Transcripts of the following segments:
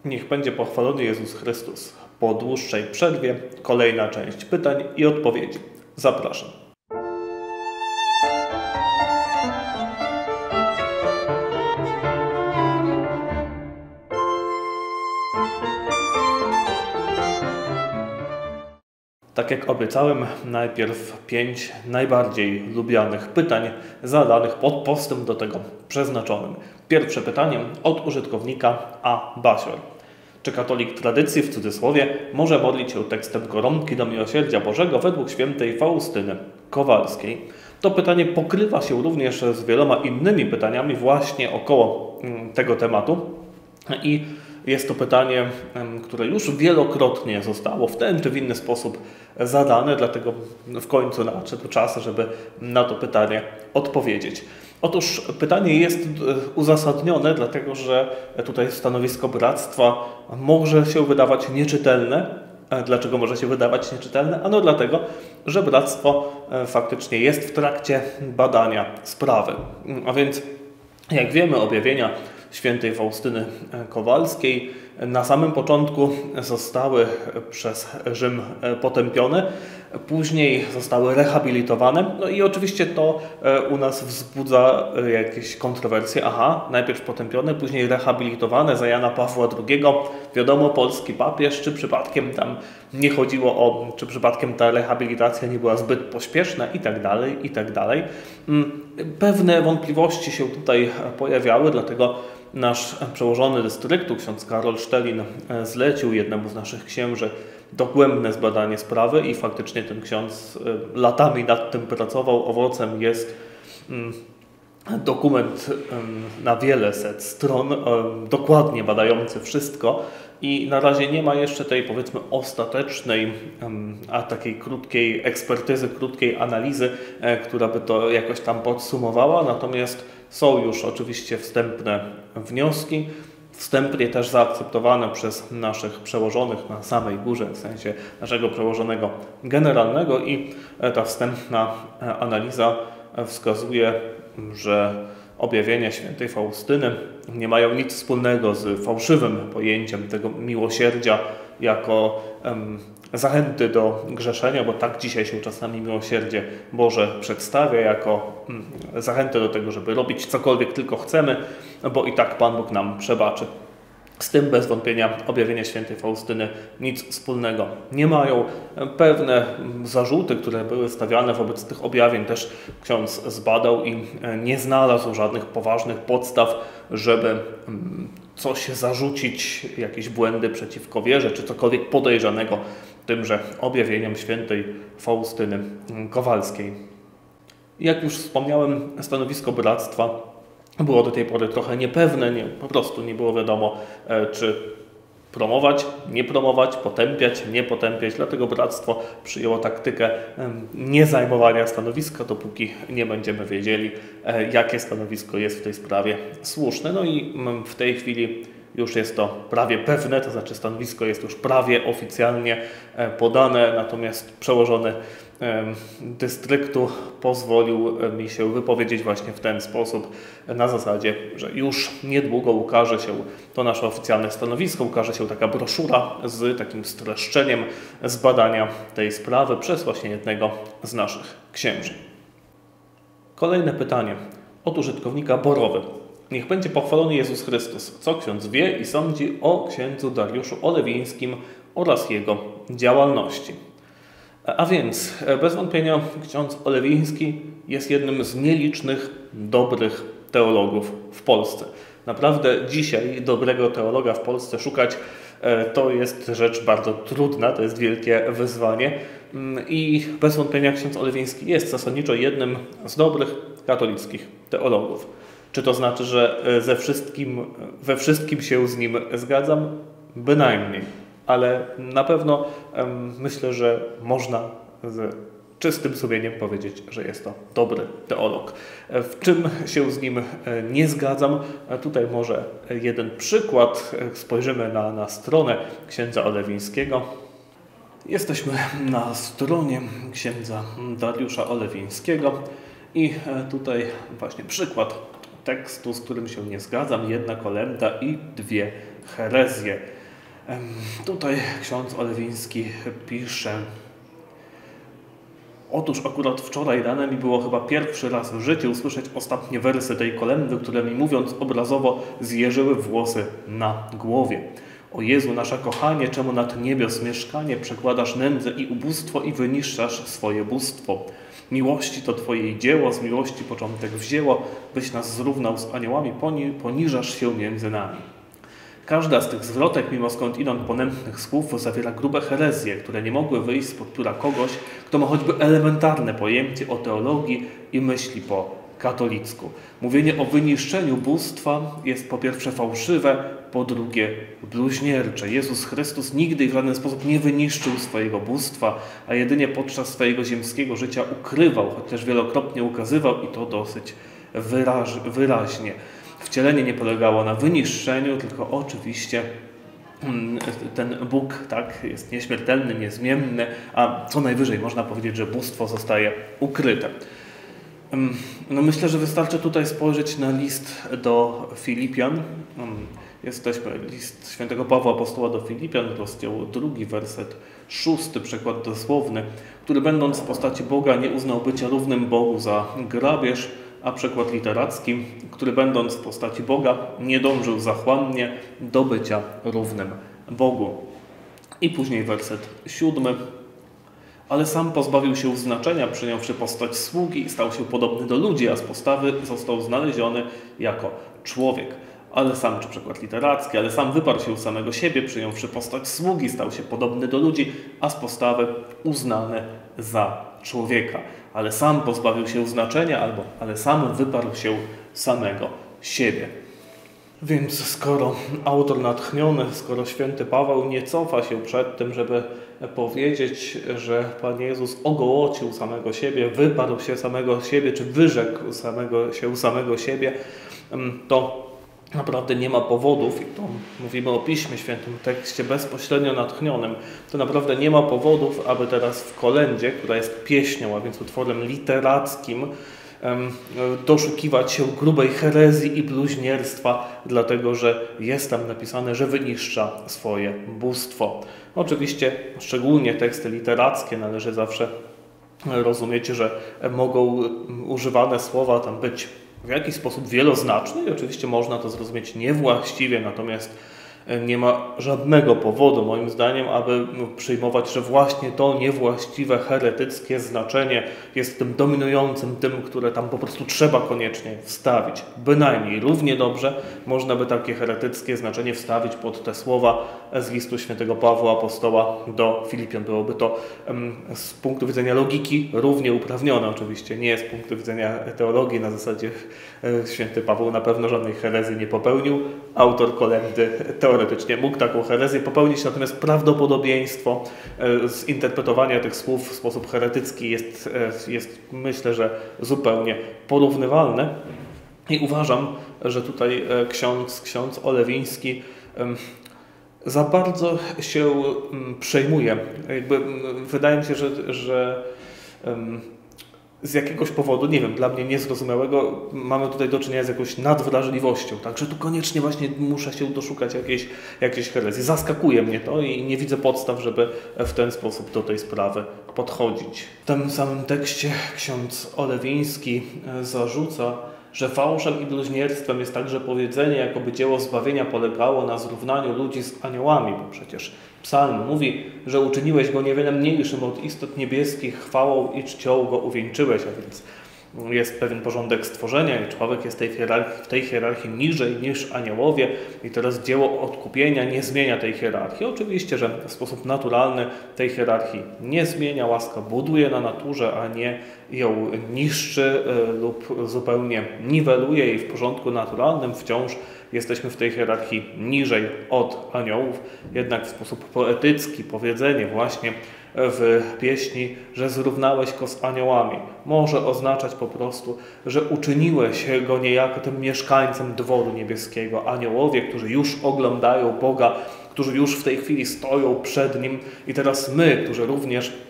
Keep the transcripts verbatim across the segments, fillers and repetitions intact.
Niech będzie pochwalony Jezus Chrystus. Po dłuższej przerwie kolejna część pytań i odpowiedzi. Zapraszam. Tak jak obiecałem, najpierw pięć najbardziej lubianych pytań zadanych pod postem do tego przeznaczonym. Pierwsze pytanie od użytkownika A. Basior. Czy katolik tradycji, w cudzysłowie, może modlić się tekstem koronki do Miłosierdzia Bożego według świętej Faustyny Kowalskiej? To pytanie pokrywa się również z wieloma innymi pytaniami właśnie około tego tematu i jest to pytanie, które już wielokrotnie zostało w ten czy w inny sposób zadane, dlatego w końcu nadszedł czas, żeby na to pytanie odpowiedzieć. Otóż pytanie jest uzasadnione, dlatego że tutaj stanowisko bractwa może się wydawać nieczytelne. Dlaczego może się wydawać nieczytelne? Ano dlatego, że bractwo faktycznie jest w trakcie badania sprawy. A więc, jak wiemy, objawienia świętej Faustyny Kowalskiej na samym początku zostały przez Rzym potępione, później zostały rehabilitowane. No i oczywiście to u nas wzbudza jakieś kontrowersje. Aha, najpierw potępione, później rehabilitowane za Jana Pawła drugiego. Wiadomo, polski papież, czy przypadkiem tam nie chodziło o, czy przypadkiem ta rehabilitacja nie była zbyt pośpieszna i tak dalej, i tak dalej. Pewne wątpliwości się tutaj pojawiały, dlatego nasz przełożony dystryktu, ksiądz Karol Sztelin, zlecił jednemu z naszych księży dogłębne zbadanie sprawy i faktycznie ten ksiądz latami nad tym pracował. Owocem jest dokument na wiele set stron, dokładnie badający wszystko i na razie nie ma jeszcze tej, powiedzmy, ostatecznej, a takiej krótkiej ekspertyzy, krótkiej analizy, która by to jakoś tam podsumowała, natomiast są już oczywiście wstępne wnioski, wstępnie też zaakceptowane przez naszych przełożonych na samej górze, w sensie naszego przełożonego generalnego i ta wstępna analiza wskazuje, że objawienia świętej Faustyny nie mają nic wspólnego z fałszywym pojęciem tego miłosierdzia jako um, zachęty do grzeszenia, bo tak dzisiaj się czasami miłosierdzie Boże przedstawia, jako um, zachętę do tego, żeby robić cokolwiek tylko chcemy, bo i tak Pan Bóg nam przebaczy. Z tym bez wątpienia objawienia świętej Faustyny nic wspólnego nie mają. Pewne zarzuty, które były stawiane wobec tych objawień, też ksiądz zbadał i nie znalazł żadnych poważnych podstaw, żeby coś zarzucić, jakieś błędy przeciwko wierze, czy cokolwiek podejrzanego tymże objawieniom świętej Faustyny Kowalskiej. Jak już wspomniałem, stanowisko bractwa było do tej pory trochę niepewne, nie, po prostu nie było wiadomo, e, czy promować, nie promować, potępiać, nie potępiać. Dlatego bractwo przyjęło taktykę e, nie zajmowania stanowiska, dopóki nie będziemy wiedzieli, e, jakie stanowisko jest w tej sprawie słuszne. No i m, w tej chwili już jest to prawie pewne, to znaczy stanowisko jest już prawie oficjalnie e, podane, natomiast przełożony dystryktu pozwolił mi się wypowiedzieć właśnie w ten sposób, na zasadzie, że już niedługo ukaże się to nasze oficjalne stanowisko, ukaże się taka broszura z takim streszczeniem zbadania tej sprawy przez właśnie jednego z naszych księży. Kolejne pytanie od użytkownika Borowy. Niech będzie pochwalony Jezus Chrystus. Co ksiądz wie i sądzi o księdzu Dariuszu Olewińskim oraz jego działalności? A więc, bez wątpienia, ksiądz Olewiński jest jednym z nielicznych dobrych teologów w Polsce. Naprawdę dzisiaj dobrego teologa w Polsce szukać to jest rzecz bardzo trudna, to jest wielkie wyzwanie i bez wątpienia ksiądz Olewiński jest zasadniczo jednym z dobrych katolickich teologów. Czy to znaczy, że ze wszystkim, we wszystkim się z nim zgadzam? Bynajmniej. Ale na pewno um, myślę, że można z czystym sumieniem powiedzieć, że jest to dobry teolog. W czym się z nim nie zgadzam? Tutaj może jeden przykład. Spojrzymy na, na stronę księdza Olewińskiego. Jesteśmy na stronie księdza Dariusza Olewińskiego i tutaj właśnie przykład tekstu, z którym się nie zgadzam. Jedna kolęda i dwie herezję. Tutaj ksiądz Olewiński pisze: otóż akurat wczoraj rano mi było chyba pierwszy raz w życiu usłyszeć ostatnie wersy tej kolędy, które mi, mówiąc obrazowo, zjeżyły włosy na głowie. O Jezu, nasza kochanie, czemu nad niebios mieszkanie przekładasz nędzę i ubóstwo i wyniszczasz swoje bóstwo? Miłości to Twoje dzieło, z miłości początek wzięło, byś nas zrównał z aniołami, poni poniżasz się między nami. Każda z tych zwrotek, mimo skądinąd ponętnych słów, zawiera grube herezje, które nie mogły wyjść spod pióra kogoś, kto ma choćby elementarne pojęcie o teologii i myśli po katolicku. Mówienie o wyniszczeniu bóstwa jest po pierwsze fałszywe, po drugie bluźniercze. Jezus Chrystus nigdy w żaden sposób nie wyniszczył swojego bóstwa, a jedynie podczas swojego ziemskiego życia ukrywał, chociaż wielokrotnie ukazywał i to dosyć wyraź, wyraźnie. Wcielenie nie polegało na wyniszczeniu, tylko oczywiście ten Bóg tak, jest nieśmiertelny, niezmienny, a co najwyżej można powiedzieć, że bóstwo zostaje ukryte. No myślę, że wystarczy tutaj spojrzeć na list do Filipian. Jesteśmy, list świętego Pawła Apostoła do Filipian, rozdział drugi, werset szósty, przekład dosłowny, który będąc w postaci Boga nie uznał bycia równym Bogu za grabież, a przekład literacki, który będąc w postaci Boga nie dążył zachłannie do bycia równym Bogu. I później werset siódmy. Ale sam pozbawił się znaczenia, przyjąwszy postać sługi i stał się podobny do ludzi, a z postawy został znaleziony jako człowiek. Ale sam, czy przykład literacki, ale sam wyparł się samego siebie, przyjąwszy postać sługi, stał się podobny do ludzi, a z postawy uznany za człowieka. Ale sam pozbawił się znaczenia, albo ale sam wyparł się samego siebie. Więc skoro autor natchniony, skoro święty Paweł nie cofa się przed tym, żeby powiedzieć, że Pan Jezus ogołocił samego siebie, wyparł się samego siebie, czy wyrzekł samego, się samego siebie, to naprawdę nie ma powodów, i to mówimy o Piśmie Świętym, tekście bezpośrednio natchnionym, to naprawdę nie ma powodów, aby teraz w kolędzie, która jest pieśnią, a więc utworem literackim, doszukiwać się grubej herezji i bluźnierstwa, dlatego że jest tam napisane, że wyniszcza swoje bóstwo. Oczywiście szczególnie teksty literackie należy zawsze rozumieć, że mogą używane słowa tam być w jakiś sposób wieloznaczny i oczywiście można to zrozumieć niewłaściwie, natomiast nie ma żadnego powodu, moim zdaniem, aby przyjmować, że właśnie to niewłaściwe, heretyckie znaczenie jest tym dominującym, tym, które tam po prostu trzeba koniecznie wstawić. Bynajmniej równie dobrze można by takie heretyckie znaczenie wstawić pod te słowa z listu świętego Pawła Apostoła do Filipian. Byłoby to z punktu widzenia logiki równie uprawnione. Oczywiście nie z punktu widzenia teologii, na zasadzie święty Paweł na pewno żadnej herezji nie popełnił. Autor kolędy teoretycznie mógł taką herezję popełnić, natomiast prawdopodobieństwo zinterpretowania tych słów w sposób heretycki jest, jest myślę, że zupełnie porównywalne. I uważam, że tutaj ksiądz, ksiądz Olewiński za bardzo się przejmuje. Jakby wydaje mi się, że, że z jakiegoś powodu, nie wiem, dla mnie niezrozumiałego, mamy tutaj do czynienia z jakąś nadwrażliwością. Także tu koniecznie właśnie muszę się doszukać jakiejś, jakiejś herezji. Zaskakuje mnie to i nie widzę podstaw, żeby w ten sposób do tej sprawy podchodzić. W tym samym tekście ksiądz Olewiński zarzuca, że fałszem i bluźnierstwem jest także powiedzenie, jakoby dzieło zbawienia polegało na zrównaniu ludzi z aniołami, bo przecież Psalm mówi, że uczyniłeś go niewiele mniejszym od istot niebieskich, chwałą i czcią go uwieńczyłeś, a więc jest pewien porządek stworzenia i człowiek jest tej hierarchii, w tej hierarchii niżej niż aniołowie i teraz dzieło odkupienia nie zmienia tej hierarchii. Oczywiście, że w sposób naturalny tej hierarchii nie zmienia, łaska buduje na naturze, a nie ją niszczy lub zupełnie niweluje i w porządku naturalnym wciąż jesteśmy w tej hierarchii niżej od aniołów, jednak w sposób poetycki powiedzenie właśnie w pieśni, że zrównałeś go z aniołami, może oznaczać po prostu, że uczyniłeś go niejako tym mieszkańcem dworu niebieskiego. Aniołowie, którzy już oglądają Boga, którzy już w tej chwili stoją przed Nim i teraz my, którzy również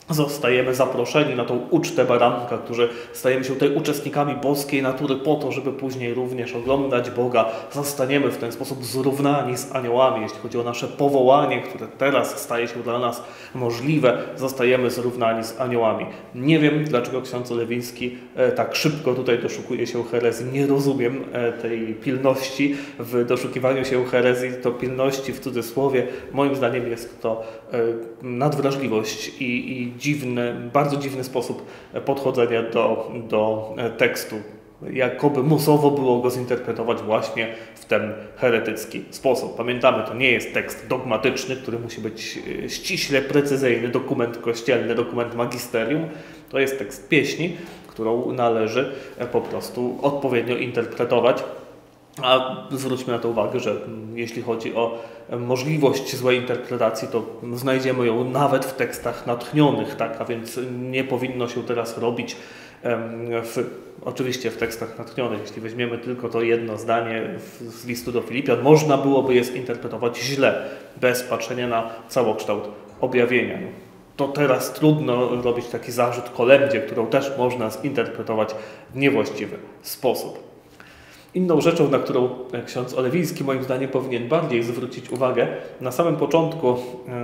zostajemy zaproszeni na tą ucztę baranka, którzy stajemy się tutaj uczestnikami boskiej natury po to, żeby później również oglądać Boga. Zostaniemy w ten sposób zrównani z aniołami, jeśli chodzi o nasze powołanie, które teraz staje się dla nas możliwe, zostajemy zrównani z aniołami. Nie wiem, dlaczego ksiądz Olewiński tak szybko tutaj doszukuje się herezji. Nie rozumiem tej pilności w doszukiwaniu się herezji, to pilności w cudzysłowie. Moim zdaniem jest to nadwrażliwość i, i dziwny, bardzo dziwny sposób podchodzenia do, do tekstu. Jakoby musowo było go zinterpretować właśnie w ten heretycki sposób. Pamiętamy, to nie jest tekst dogmatyczny, który musi być ściśle precyzyjny, dokument kościelny, dokument magisterium. To jest tekst pieśni, którą należy po prostu odpowiednio interpretować. A zwróćmy na to uwagę, że jeśli chodzi o możliwość złej interpretacji, to znajdziemy ją nawet w tekstach natchnionych, tak? A więc nie powinno się teraz robić w, oczywiście w tekstach natchnionych. Jeśli weźmiemy tylko to jedno zdanie z listu do Filipian, można byłoby je zinterpretować źle, bez patrzenia na całokształt objawienia. To teraz trudno robić taki zarzut kolędzie, którą też można zinterpretować w niewłaściwy sposób. Inną rzeczą, na którą ksiądz Olewiński moim zdaniem powinien bardziej zwrócić uwagę, na samym początku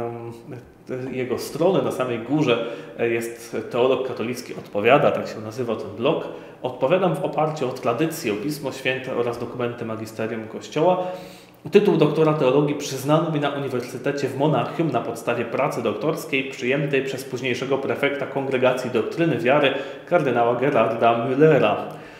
jego strony, na samej górze jest Teolog Katolicki odpowiada, tak się nazywa ten blog. Odpowiadam w oparciu o tradycję, o Pismo Święte oraz dokumenty magisterium Kościoła. Tytuł doktora teologii przyznano mi na Uniwersytecie w Monachium na podstawie pracy doktorskiej przyjętej przez późniejszego prefekta Kongregacji Doktryny Wiary kardynała Gerarda Müllera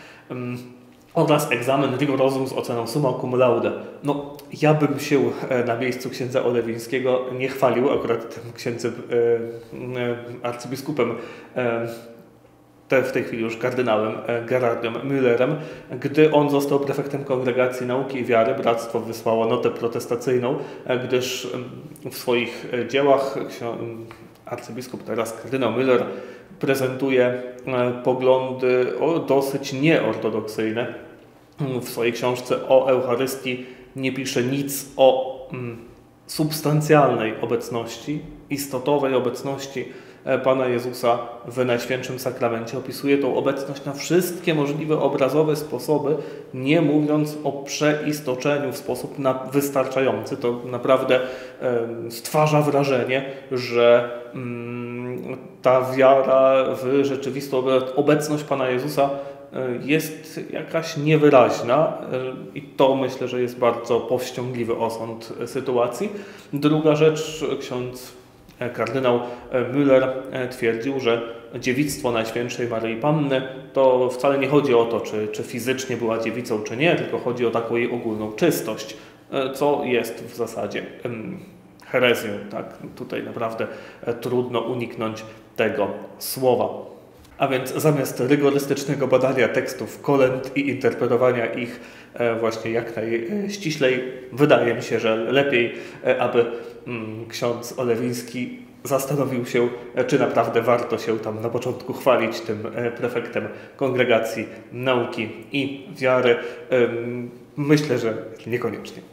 oraz egzamin rigorozum z oceną summa cum laude. No, ja bym się na miejscu księdza Olewińskiego nie chwalił akurat tym księdzem e, e, arcybiskupem e, te, w tej chwili już kardynałem e, Gerardem Müllerem. Gdy on został prefektem Kongregacji Nauki i Wiary, bractwo wysłało notę protestacyjną, e, gdyż e, w swoich e, dziełach arcybiskup, teraz kardynał Müller, prezentuje e, poglądy o, dosyć nieortodoksyjne. W swojej książce o Eucharystii nie pisze nic o mm, substancjalnej obecności, istotowej obecności Pana Jezusa w Najświętszym Sakramencie. Opisuje tą obecność na wszystkie możliwe obrazowe sposoby, nie mówiąc o przeistoczeniu w sposób na, wystarczający. To naprawdę e, stwarza wrażenie, że mm, ta wiara w rzeczywistą obecność Pana Jezusa jest jakaś niewyraźna i to myślę, że jest bardzo powściągliwy osąd sytuacji. Druga rzecz, ksiądz kardynał Müller twierdził, że dziewictwo Najświętszej Maryi Panny to wcale nie chodzi o to, czy, czy fizycznie była dziewicą, czy nie, tylko chodzi o taką jej ogólną czystość, co jest w zasadzie herezją. Tak? Tutaj naprawdę trudno uniknąć tego słowa. A więc zamiast rygorystycznego badania tekstów kolęd i interpretowania ich właśnie jak najściślej, wydaje mi się, że lepiej, aby ksiądz Olewiński zastanowił się, czy naprawdę warto się tam na początku chwalić tym prefektem Kongregacji Nauki i Wiary. Myślę, że niekoniecznie.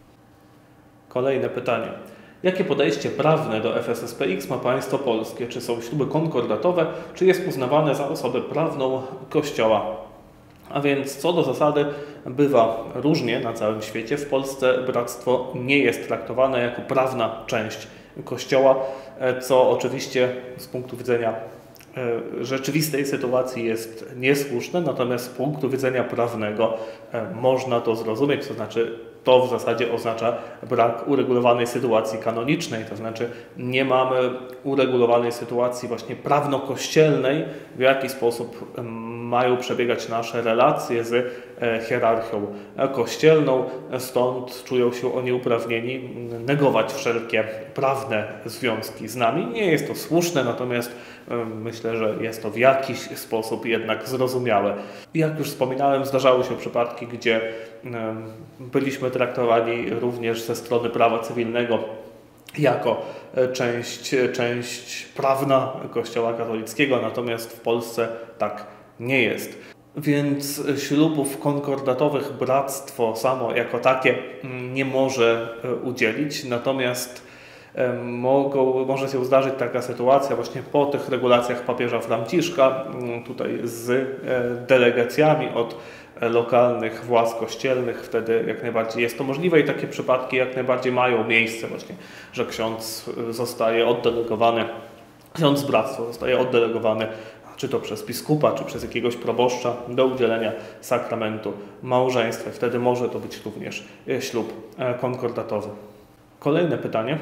Kolejne pytanie. Jakie podejście prawne do F S S P X ma państwo polskie? Czy są śluby konkordatowe, czy jest uznawane za osobę prawną Kościoła? A więc co do zasady bywa różnie na całym świecie. W Polsce bractwo nie jest traktowane jako prawna część Kościoła, co oczywiście z punktu widzenia rzeczywistej sytuacji jest niesłuszne, natomiast z punktu widzenia prawnego można to zrozumieć, to znaczy to w zasadzie oznacza brak uregulowanej sytuacji kanonicznej, to znaczy nie mamy uregulowanej sytuacji właśnie prawno-kościelnej, w jaki sposób mają przebiegać nasze relacje z hierarchią kościelną, stąd czują się oni uprawnieni negować wszelkie prawne związki z nami. Nie jest to słuszne, natomiast myślę, że jest to w jakiś sposób jednak zrozumiałe. Jak już wspominałem, zdarzały się przypadki, gdzie byliśmy traktowani również ze strony prawa cywilnego jako część, część prawna Kościoła katolickiego, natomiast w Polsce tak nie jest. Więc ślubów konkordatowych bractwo samo jako takie nie może udzielić, natomiast Mogą, może się zdarzyć taka sytuacja właśnie po tych regulacjach papieża Franciszka, tutaj z delegacjami od lokalnych władz kościelnych, wtedy jak najbardziej jest to możliwe i takie przypadki jak najbardziej mają miejsce właśnie, że ksiądz zostaje oddelegowany, ksiądz z bractwa zostaje oddelegowany czy to przez biskupa, czy przez jakiegoś proboszcza do udzielenia sakramentu małżeństwa. Wtedy może to być również ślub konkordatowy. Kolejne pytanie.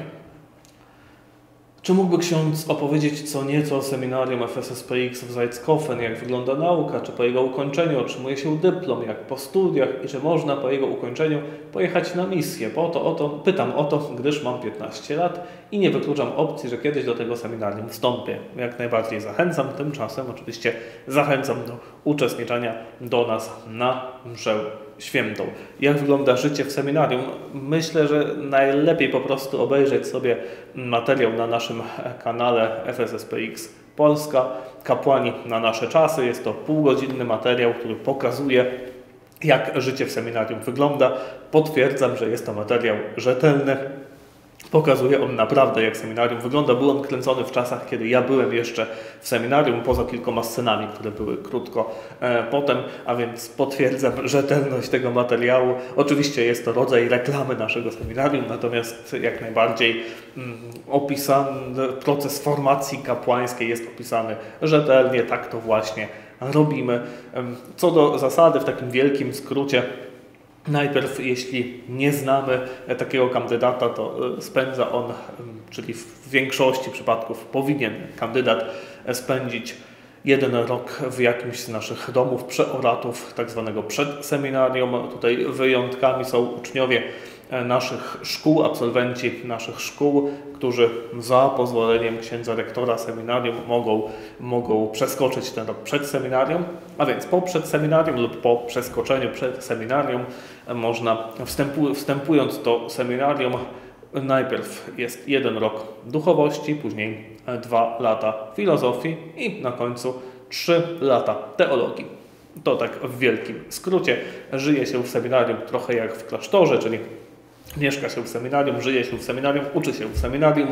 Czy mógłby ksiądz opowiedzieć co nieco o seminarium F S S P X w Zeitskofen, jak wygląda nauka, czy po jego ukończeniu otrzymuje się dyplom, jak po studiach i czy można po jego ukończeniu pojechać na misję? Po to, o to, pytam o to, gdyż mam piętnaście lat i nie wykluczam opcji, że kiedyś do tego seminarium wstąpię. Jak najbardziej zachęcam, tymczasem oczywiście zachęcam do uczestniczenia do nas na mszę świętą. Jak wygląda życie w seminarium? Myślę, że najlepiej po prostu obejrzeć sobie materiał na naszym kanale F S S P X Polska, Kapłani na nasze czasy. Jest to półgodzinny materiał, który pokazuje, jak życie w seminarium wygląda. Potwierdzam, że jest to materiał rzetelny. Pokazuje on naprawdę, jak seminarium wygląda. Był on kręcony w czasach, kiedy ja byłem jeszcze w seminarium, poza kilkoma scenami, które były krótko e, potem, a więc potwierdzam rzetelność tego materiału. Oczywiście jest to rodzaj reklamy naszego seminarium, natomiast jak najbardziej mm, opisany proces formacji kapłańskiej jest opisany rzetelnie, tak to właśnie robimy. Co do zasady, w takim wielkim skrócie, najpierw, jeśli nie znamy takiego kandydata, to spędza on, czyli w większości przypadków powinien kandydat spędzić jeden rok w jakimś z naszych domów przeoratów, tak zwanego przedseminarium. Tutaj wyjątkami są uczniowie naszych szkół, absolwenci naszych szkół, którzy za pozwoleniem księdza rektora seminarium mogą, mogą przeskoczyć ten rok przed seminarium, a więc po przedseminarium lub po przeskoczeniu przed seminarium można, wstępu, wstępując do seminarium, najpierw jest jeden rok duchowości, później dwa lata filozofii i na końcu trzy lata teologii. To tak w wielkim skrócie. Żyje się w seminarium trochę jak w klasztorze, czyli mieszka się w seminarium, żyje się w seminarium, uczy się w seminarium.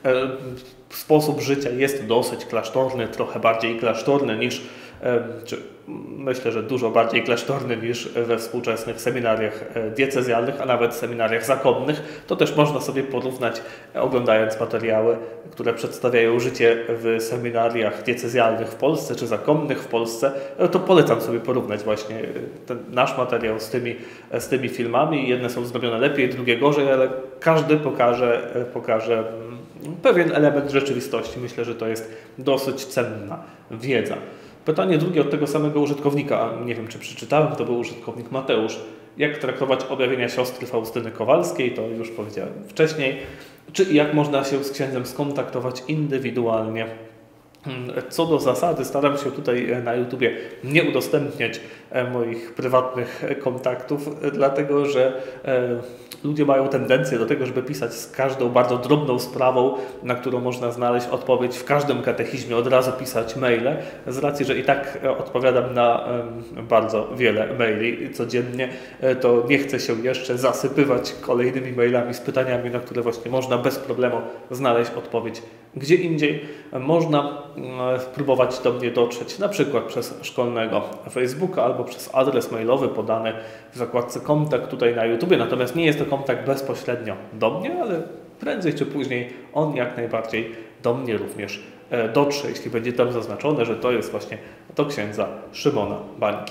Sposób życia jest dosyć klasztorny, trochę bardziej klasztorny niż, czy myślę, że dużo bardziej klasztorny niż we współczesnych seminariach diecezjalnych, a nawet seminariach zakonnych. To też można sobie porównać, oglądając materiały, które przedstawiają życie w seminariach diecezjalnych w Polsce czy zakonnych w Polsce. To polecam sobie porównać właśnie ten nasz materiał z tymi, z tymi filmami. Jedne są zrobione lepiej, drugie gorzej, ale każdy pokaże, pokaże pewien element rzeczywistości. Myślę, że to jest dosyć cenna wiedza. Pytanie drugie od tego samego użytkownika, nie wiem czy przeczytałem, to był użytkownik Mateusz. Jak traktować objawienia siostry Faustyny Kowalskiej, to już powiedziałem wcześniej. Czy i jak można się z księdzem skontaktować indywidualnie? Co do zasady staram się tutaj na YouTubie nie udostępniać moich prywatnych kontaktów, dlatego że ludzie mają tendencję do tego, żeby pisać z każdą bardzo drobną sprawą, na którą można znaleźć odpowiedź w każdym katechizmie, od razu pisać maile, z racji, że i tak odpowiadam na bardzo wiele maili codziennie, to nie chcę się jeszcze zasypywać kolejnymi mailami z pytaniami, na które właśnie można bez problemu znaleźć odpowiedź gdzie indziej. Można próbować do mnie dotrzeć na przykład przez szkolnego Facebooka albo przez adres mailowy podany w zakładce kontakt tutaj na YouTubie, natomiast nie jest to kontakt bezpośrednio do mnie, ale prędzej czy później on jak najbardziej do mnie również dotrze, jeśli będzie tam zaznaczone, że to jest właśnie do księdza Szymona Bańki.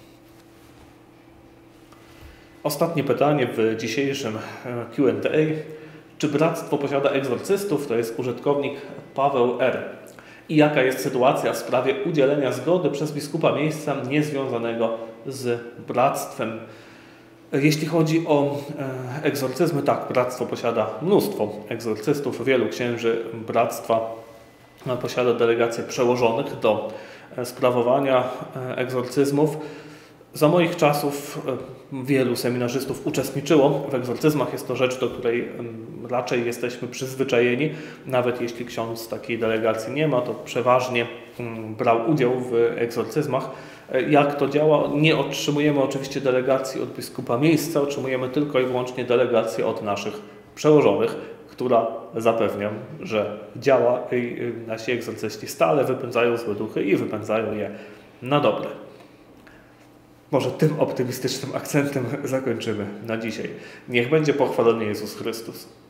Ostatnie pytanie w dzisiejszym Q and A. Czy bractwo posiada egzorcystów? To jest użytkownik Paweł R. I jaka jest sytuacja w sprawie udzielenia zgody przez biskupa miejsca niezwiązanego z bractwem? Jeśli chodzi o egzorcyzmy, tak, bractwo posiada mnóstwo egzorcystów, wielu księży bractwa posiada delegacje przełożonych do sprawowania egzorcyzmów. Za moich czasów wielu seminarzystów uczestniczyło w egzorcyzmach. Jest to rzecz, do której raczej jesteśmy przyzwyczajeni. Nawet jeśli ksiądz takiej delegacji nie ma, to przeważnie brał udział w egzorcyzmach. Jak to działa? Nie otrzymujemy oczywiście delegacji od biskupa miejsca, otrzymujemy tylko i wyłącznie delegacje od naszych przełożonych, która zapewniam, że działa i nasi egzorcyści stale wypędzają złe duchy i wypędzają je na dobre. Może tym optymistycznym akcentem zakończymy na dzisiaj. Niech będzie pochwalony Jezus Chrystus.